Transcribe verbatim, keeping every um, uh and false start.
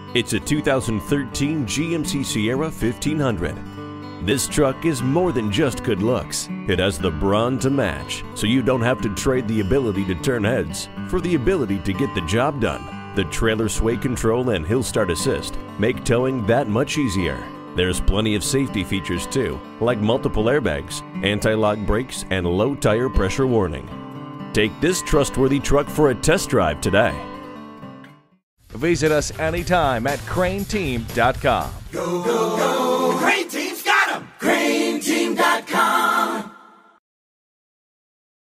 It's a two thousand thirteen G M C Sierra fifteen hundred. This truck is more than just good looks. It has the brawn to match, so you don't have to trade the ability to turn heads for the ability to get the job done. The trailer sway control and hill start assist make towing that much easier. There's plenty of safety features too, like multiple airbags, anti-lock brakes, and low tire pressure warning. Take this trustworthy truck for a test drive today. Visit us anytime at crain team dot com. Go, go, go, Crain Team!